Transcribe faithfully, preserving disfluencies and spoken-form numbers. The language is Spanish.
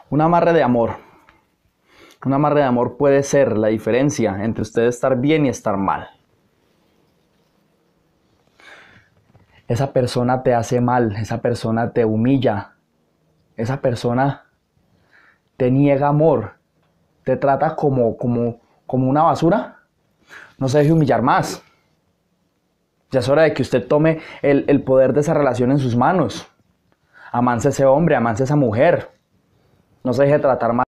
Un amarre de amor. Un amarre de amor puede ser la diferencia entre usted estar bien y estar mal. Esa persona te hace mal, esa persona te humilla, esa persona te niega amor, te trata como, como, como una basura. No se deje humillar más. Ya es hora de que usted tome el, el poder de esa relación en sus manos. Amance a ese hombre, amance a esa mujer. No se deje tratar mal.